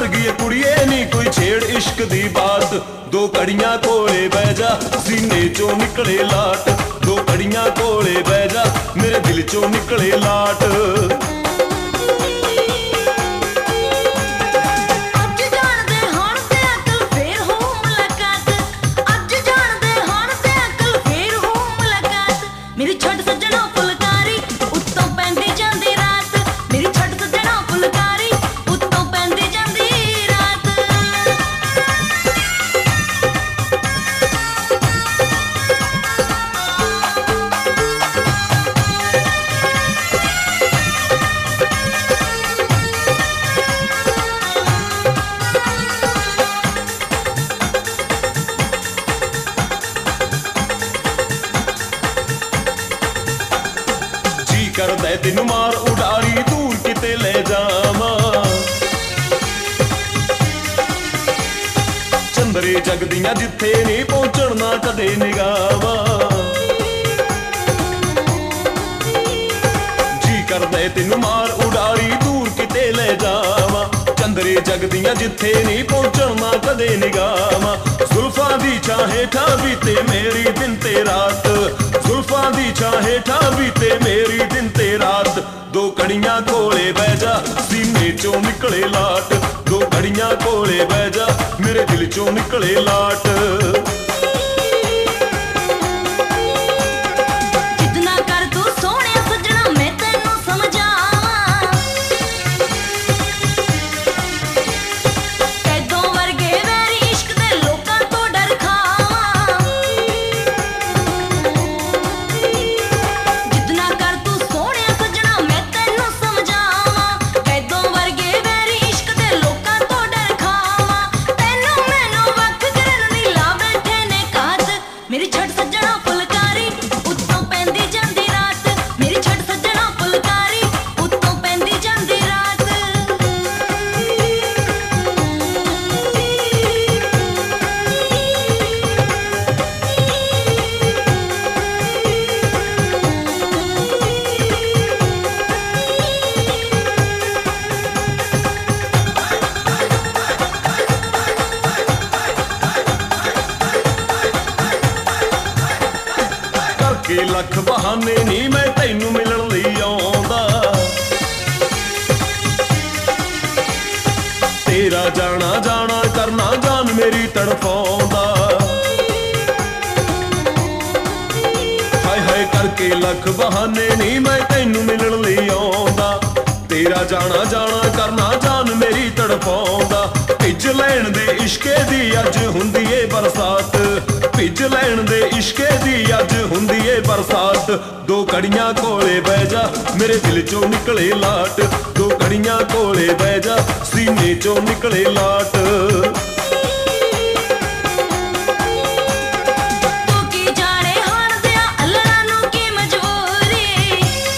वर्गी कुड़िए नी कोई छेड़ इश्क दी बात। दो कड़ियां कोले बह जा सीने चो निकले लाट। दो कड़ियां कोले बह जा मेरे दिल चो निकले लाट। मेरी छड़ सजना फुलकारी उत्तों पैंदी जांदी रात। मेरी छड़ सजना फुलकारी उत्तों पैंदी जांदी रात। करदा तेनू मार उडारी दूर किते ले जावां। चंदरे जगदियां जिथे नहीं पहुंचण ना कदे निगावां। जी करदा तेनू मार उडारी दूर किते ले जावां। चंदरे जगदियां जिथे नहीं पहुंचण ना कदे निगावां। जुल्फां दी छां हेठां बीते मेरी दिन ते रात। जुल्फां दी छां हेठां बीते मेरी दिन ते रात। दो कड़ियां कोले बह जा सीने चो निकले लाट। दो कड़ियां कोले बह जा मेरे दिल चो निकले लाट। जितना कर तू सोहणिया सजना मैं तैनू समझावां। कैदों वर्गे वैरी इश्क दे लोकां तो डर खावां। जितना कर तू सोहणिया सजना मैं तैनू समझावां। कैदों वर्गे वैरी इश्क दे लोकां तो डर खावां। तैनू मैनू वख करन दी ला बैठे ने कात। मेरी छड़ सजना फुलकारी उत्तों पैंदी जांदी रात। मेरी छड़ सजना फुलकारी उत्तों पैंदी जांदी रात। करके लख बहाने नी मैं तैनू मिलण लई आउंदा। तेरा जाना जाना करना जान मेरी तड़फाउंदा। हाय हाय करके लख बहाने नी मैं तैनू मिलण लई आउंदा। तेरा जाना जाना करना जान मेरी तड़फाउंदा। भिज लैण दे इश्के दी अज हुंदी ए बरसात। भिज लैण दे इश्के दी अज हुंदी ए बरसात। दो कड़ियां कोले बह जा मेरे दिल चो निकले लाट। दो कड़ियां कोले बह जा सीने चो निकले लाट। तू की जाने हाण दिया अल्लाह नू की मजबूरी।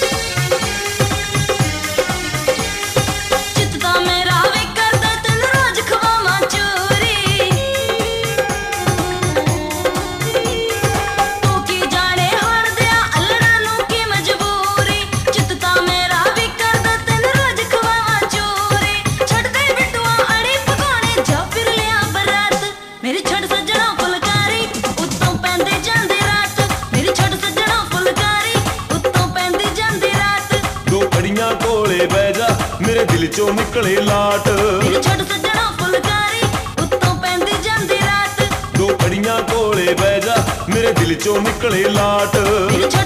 चित तां मेरा वे करदा तैनू रोज खवावां चोरी। तू की जाने हाण दिया अल्लाह नू की मजबूरी। चित तां मेरा वे करदा तैनू रोज खवावां चोरी। छड़ दे बिटुआ अड़ी पकाने जा फिर लिया बरात। मेरी छड़ सजना फुलकारी उत्तों पैंदी जांदी रात। मेरी छड़ सजना फुलकारी उत्तों पैंदी जांदी रात। दो कड़ियां कोले बह जा मेरे दिल चो निकले लाट। मेरी छड़ सजना फुलकारी उत्तों पैंदी जांदी रात। दो कड़ियां कोले बह जा मेरे दिल चो निकले लाट। मेरी छड़